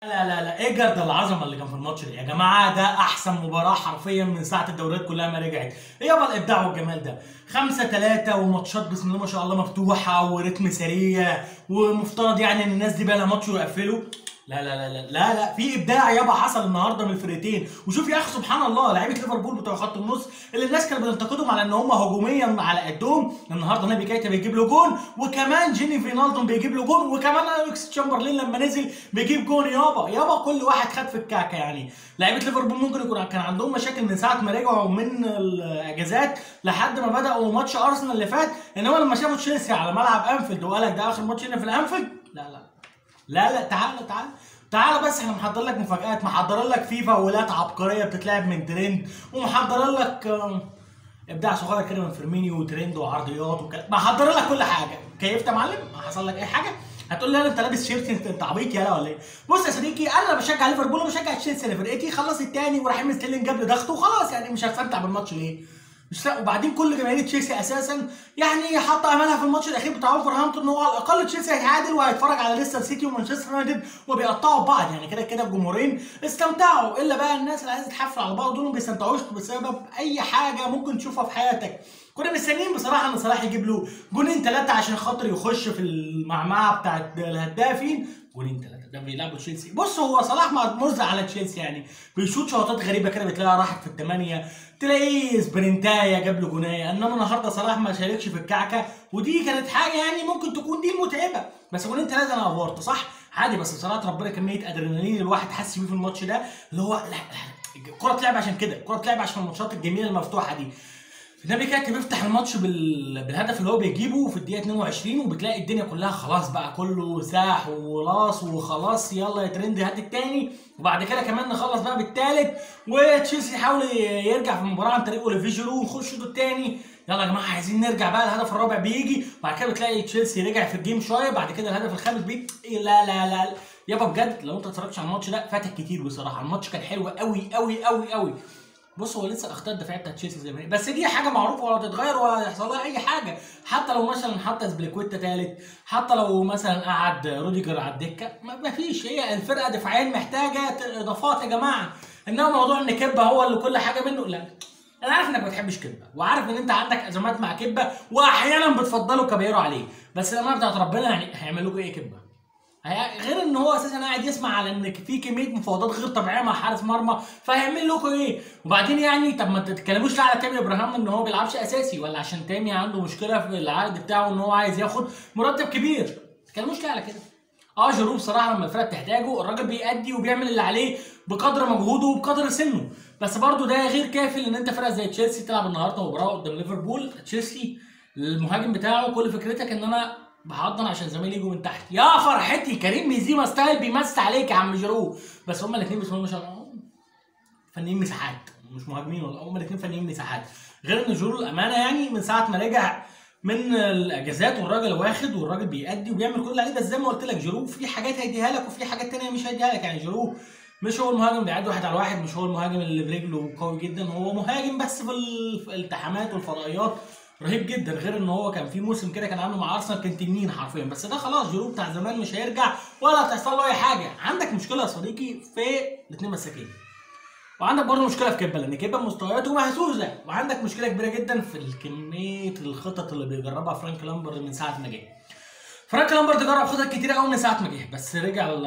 لا ايه جرد العظمه اللي كان في الماتش ده يا جماعه. ده احسن مباراه حرفيا من ساعه الدوريات كلها ما رجعت. ايه يابا الابداع والجمال ده. 5-3 وماتشات بسم الله ما شاء الله مفتوحه وريتم سريع، ومفترض يعني ان الناس دي بقى لها ماتش ويقفلوا. لا في ابداع يابا حصل النهارده من الفرقتين. وشوف يا اخي سبحان الله لعيبه ليفربول بتوع خط النص اللي الناس كانت بتنتقدهم على ان هم هجوميا على قدهم، النهارده نبي كايتا بيجيب له جون، وكمان جيني فينالدوم بيجيب له جون، وكمان اليكس تشامبرلين لما نزل بيجيب جون. يابا كل واحد خد في الكعكه يعني. لعيبه ليفربول ممكن يكون كان عندهم مشاكل من ساعه ما رجعوا من الاجازات لحد ما بداوا ماتش ارسنال اللي فات، انما لما شافوا تشيلسي على ملعب انفيلد وقال لك ده اخر ماتش هنا في الانفيلد، لا تعالى بس احنا محضر لك مفاجآت، محضر لك فيه فاولات عبقريه بتتلعب من ترند، ومحضر لك ابداع صغير كده من فيرمينيو وترند وعرضيات وكده، محضر لك كل حاجه. كيفت يا معلم؟ حصل لك اي حاجه؟ هتقول لي انت لابس شيرت انت عبيط يالا ولا ايه؟ بص يا صديقي، انا بشجع ليفربول وبشجع تشيلسي، انا فرقتي خلص الثاني ورحيم ستيرلينج جاب لي ضغط وخلاص، يعني مش هستمتع بالماتش ليه؟ مش لا. وبعدين كل جماهير تشيلسي اساسا يعني حاطه املها في الماتش الاخير بتاع ولفرهامبتون ان هو على الاقل تشيلسي هيتعادل وهيتفرج على ليستر سيتي ومانشستر يونايتد وبيقطعوا بعض، يعني كده الجمهورين استمتعوا. الا بقى الناس اللي عايزه تحفل على بعض دول ما بيستمتعوش بسبب اي حاجه ممكن تشوفها في حياتك. كنا مستنيين بصراحه ان صلاح يجيب له جونين 3 عشان خاطر يخش في المعمعه بتاعت الهدافين. جونين 3 ده بيلعبوا تشيلسي. بص هو صلاح مرزق على تشيلسي، يعني بيشوط شوطات غريبه كده بتلاقيها راحت في الثمانيه، تلاقيه سبرنتايه جاب له جونايه، انما النهارده صلاح ما شاركش في الكعكه، ودي كانت حاجه يعني ممكن تكون دي المتعبه. بس جونين 3 انا افورت صح عادي، بس بصراحه ربنا كميه ادرينالين الواحد حس بيه في الماتش ده اللي هو لا الكوره تلعب عشان كده، الكوره تلعب عشان الماتشات الجميله المفتوحه دي. النبي كانت بيفتح الماتش بالهدف اللي هو بيجيبه في الدقيقه 22 وبتلاقي الدنيا كلها خلاص بقى كله ساح ولاص وخلاص يلا يا ترند هات التاني، وبعد كده كمان نخلص بقى بالتالت وتشيلسي يحاول يرجع في المباراه عن طريق اوليفي جيرو ونخش الشوط التاني. يلا يا جماعه عايزين نرجع بقى، الهدف الرابع بيجي وبعد كده بتلاقي تشيلسي رجع في الجيم شويه، بعد كده الهدف الخامس بيجي. لا يابا بجد لو انت اتفرجتش على الماتش ده فاتك كتير بصراحه. الماتش كان حلو قوي. بص هو لسه الاخطاء الدفاعيه بتاعت تشيلسي زي ما هي، بس دي حاجه معروفه ولا تتغير ولا هيحصل لها اي حاجه. حتى لو مثلا حتى سبليكويتا ثالث، حتى لو مثلا قعد روديجر على الدكه، ما فيش، هي الفرقه دفاعيا محتاجه اضافات يا جماعه. انما موضوع ان كبه هو اللي كل حاجه منه، لا انا عارف انك ما بتحبش كبه وعارف ان انت عندك ازمات مع كبه واحيانا بتفضلوا كبيرو عليه، بس الامانه بتاعت ربنا يعني هيعمل لكم ايه كبه؟ غير ان هو اساسا قاعد يسمع على ان في كميه مفاوضات غير طبيعيه مع حارس مرمى، فهيعمل لكم ايه؟ وبعدين يعني طب ما تتكلموش على تامي ابراهام ان هو ما بيلعبش اساسي، ولا عشان تامي عنده مشكله في العقد بتاعه ان هو عايز ياخد مرتب كبير، ما تتكلموش ليه على كده؟ جيرو بصراحه لما الفرقه بتحتاجه الراجل بيأدي وبيعمل اللي عليه بقدر مجهوده وبقدر سنه، بس برضه ده غير كافي ان انت فرقه زي تشيلسي تلعب النهارده مباراه قدام ليفربول. تشيلسي المهاجم بتاعه كل فكرتك ان انا بحضن عشان زمايلي يجوا من تحت، يا فرحتي كريم بنزيما ستايل بيمس عليك يا عم جيرو. بس هما الاثنين بسم الله ما شاء الله فنيين مساحات، مش مهاجمين ولا هما الاثنين فنيين مساحات. غير ان جيرو الامانه يعني من ساعه ما رجع من الاجازات والراجل واخد والراجل بيأدي وبيعمل كل اللي عليه، بس زي ما قلت لك جيرو في حاجات هيديها لك وفي حاجات ثانيه مش هيديها لك. يعني جيرو مش هو المهاجم اللي بيعدي واحد على واحد، مش هو المهاجم اللي برجله قوي جدا، هو مهاجم بس في الالتحامات والفضائيات رهيب جدا. غير ان هو كان في موسم كده كان عامله مع ارسنال كان تنين حرفيا، بس ده خلاص جيرو بتاع زمان مش هيرجع ولا هتحصل له اي حاجه. عندك مشكله يا صديقي في الاثنين مساكين، وعندك برضه مشكله في كبه لان كبه مستوياته مهزوزه، وعندك مشكله كبيره جدا في كميه الخطط اللي بيجربها فرانك لامبرد من ساعه ما جه. فرانك لامبرد جرب خطط كتير قوي من ساعه ما جه، بس رجع لل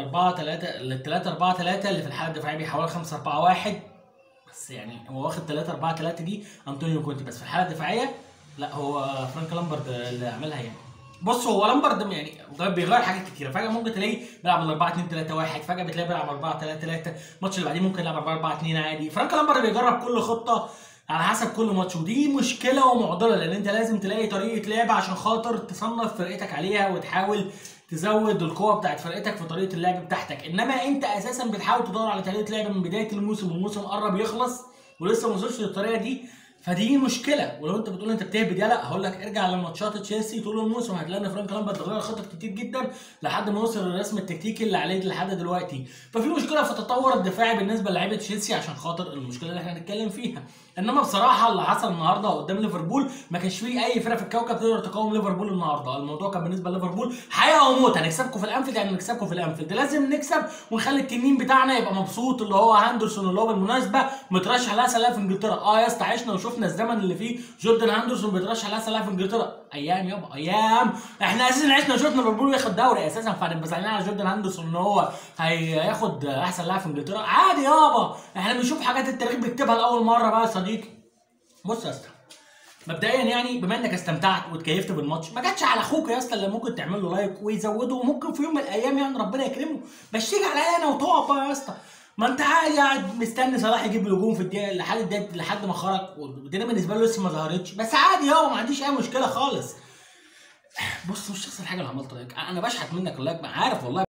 4-3 اللي في الحاله الدفاعيه بيحاول 5-4-1، بس يعني هو واخد 3-4-3 دي انطونيو كونتي، بس في الحاله الدفاعيه لا هو فرانك لامبرد اللي عملها يعني. بص هو لامبرد يعني بيغير حاجات كتيره، فجاه ممكن تلاقيه بيلعب 4-2-3-1، فجاه بتلاقيه بيلعب 4-3-3، الماتش اللي بعديه ممكن يلعب 4-4-2 عادي. فرانك لامبرد بيجرب كل خطه على حسب كل ماتش، ودي مشكله ومعضله لان انت لازم تلاقي طريقه لعب عشان خاطر تصنف فرقتك عليها وتحاول تزود القوه بتاعت فرقتك في طريقه اللعب بتاعتك. انما انت اساسا بتحاول تدور على طريقه لعب من بدايه الموسم والموسم قرب يخلص ولسه ما وصلش للطريقه دي، فدي مشكله. ولو انت بتقول انت بتهبد يلا، هقول لك ارجع لماتشات تشيلسي طول الموسم، هتلاقي ان فرانك لامبرد غير خطط كتير جدا لحد ما وصل للرسم التكتيكي اللي عليه لحد دلوقتي. ففي مشكله في التطور الدفاعي بالنسبه للاعيبه تشيلسي عشان خاطر المشكله اللي احنا هنتكلم فيها. انما بصراحه اللي حصل النهارده قدام ليفربول ما كانش فيه اي فرقه في الكوكب تقدر تقاوم ليفربول النهارده. الموضوع كان بالنسبه لليفربول حياه او موت، هنكسبكم في الانفيلد يعني نكسبكم في الانفيلد، لازم نكسب ونخلي التنين بتاعنا يبقى مبسوط اللي هو هاندرسون اللي هو بالمناسبه مترشح لأحسن لاعب في انجلترا. يا اسطى عشنا وشفنا الزمن اللي فيه جوردن هاندرسون بيترشح لأحسن لاعب في انجلترا، ايام يابا ايام. احنا اساسا عشنا وشفنا ليفربول ياخد دوري اساسا، فهنبقى زعلانين على جوردن هاندرسون ان هو هياخد احسن لاعب في انجلترا؟ عادي يابا، احنا بنشوف حاجات التاريخ بيكتبها لاول مره بقى يا صديقي. بص يا اسطى، مبدئيا يعني بما انك استمتعت واتكيفت بالماتش، ما جاتش على اخوك يا اسطى اللي ممكن تعمل له لايك ويزوده، وممكن في يوم من الايام يعني ربنا يكرمه، بس تيجي عليا انا وتقف بقى يا اسطى. ما انت عادي قاعد مستني صلاح يجيب الهجوم في الدقيقه لحد ما خرج، والدنيا بالنسبه له لسه ما ظهرتش، بس عادي يابا ما عنديش اي مشكله خالص. بص مش تخسر حاجه لو عملت لايك، انا بشحت منك اللايك، عارف والله.